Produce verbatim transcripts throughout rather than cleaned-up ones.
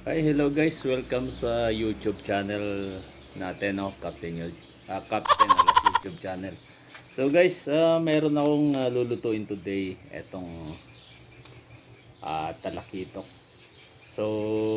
Hi, hello guys. Welcome sa YouTube channel natin, no? Captain, uh, Captain Alas YouTube channel. So guys, uh, meron akong uh, lulutuin today. Etong uh, talakitok. So,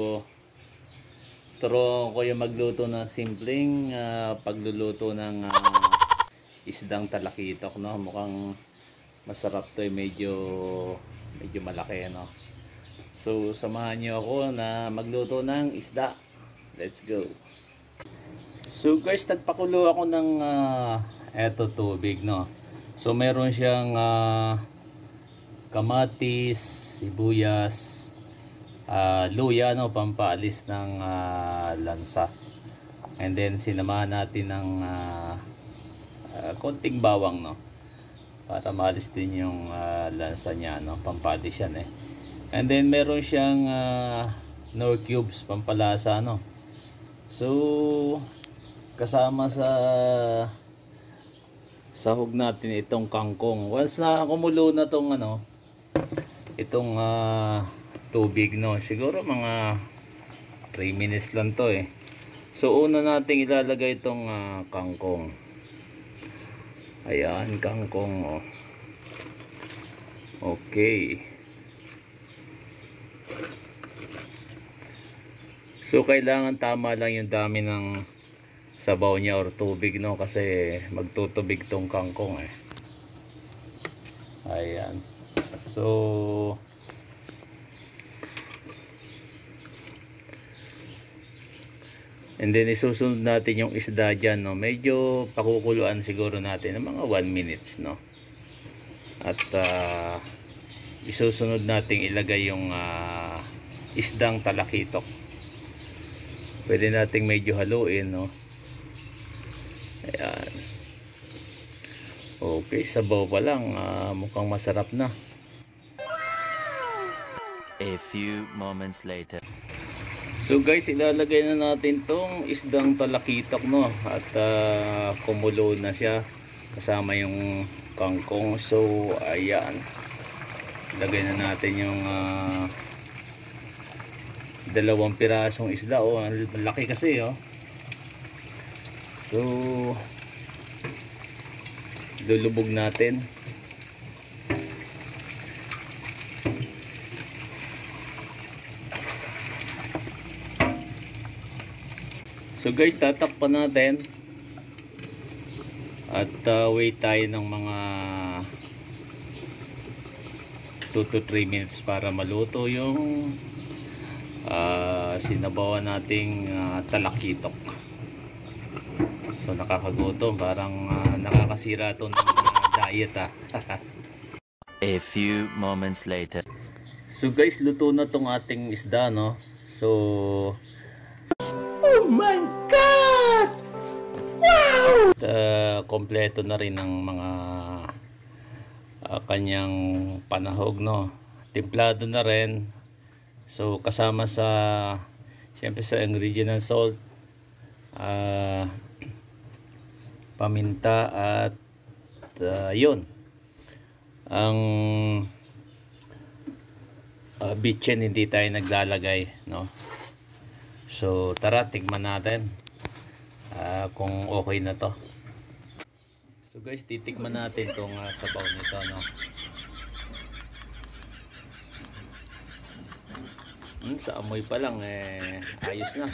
turo ko yung magluto ng simpleng uh, pagluluto ng uh, isdang talakitok, no? Mukhang masarap to, eh. Medyo, medyo malaki, no? So, samahan niyo ako na magluto ng isda. Let's go. So guys, nagpakulo ako ng uh, eto tubig, no. So meron siyang uh, kamatis, sibuyas, uh, luya, no, pampaalis ng uh, lansa. And then sinamahan natin ng uh, uh, konting bawang, no, para maalis din yung uh, lansa niya, no, pampaalis yan eh. And then meron siyang uh, Knorr cubes, pampalasa, no. So kasama sa sahog natin itong kangkong. Once na kumulo na tong ano, itong uh, tubig, no, siguro mga three minutes lang to eh. So una nating ilalagay itong uh, kangkong. Ayan, kangkong, oh. Okay. So kailangan tama lang yung dami ng sabaw niya or tubig, no, kasi magtutubig tong kangkong eh. Ayan. So and then isusunod natin yung isda dyan, no. Medyo pakukuluan siguro natin ng mga one minutes, no. At uh, isusunod natin ilagay yung uh, isdang talakitok. Pwede nating medyo haluin, no. Ayan. Okay, sabaw pa lang, uh, mukhang masarap na. A few moments later. So guys, ilalagay na natin tong isdang talakitok, no. At uh, kumulo na siya kasama yung kangkong. So ayan, ilagay na natin yung uh, dalawang pirasong isda, oh, ang laki kasi, oh. So lulubog natin. So guys, tatakpan natin at uh, wait tayo ng mga two to three minutes para maluto yung Uh, sinabawan nating uh, talakitok. So nakakagutom, parang uh, nakakasira to ng uh, diet, ah. A few moments later. So guys, luto na tong ating isda, no. So oh my god, wow! At, uh, kompleto na rin ng mga uh, kanyang panahog, no. Timplado na rin. So kasama sa siyempre sa ingredient ng salt, uh, paminta at uh, yun ang uh, bitchin hindi tayo naglalagay, no. So tara, tigman natin uh, kung okay na to. So guys, titikman natin tong uh, sabaw nito, no. Hmm, sa amoy pa lang eh ayos na.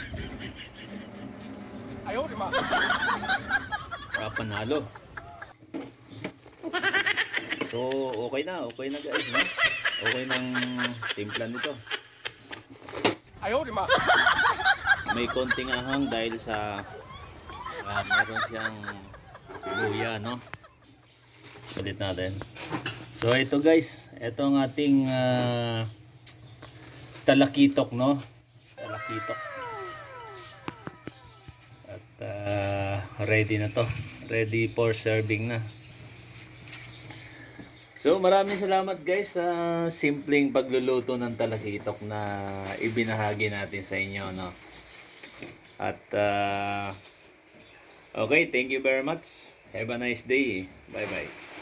Ayaw, di ba? Para panalo. So okay na, okay na guys, no? Okay ng timpla nito. Ayaw, di ba? May konting ahang dahil sa uh, meron siyang luya, no? Ulit natin. So ito guys, ito ang ating uh, talakitok, no? Talakitok. At uh, ready na to. Ready for serving na. So maraming salamat guys sa simpleng pagluluto ng talakitok na ibinahagi natin sa inyo, no? At uh, okay, thank you very much. Have a nice day. Bye bye.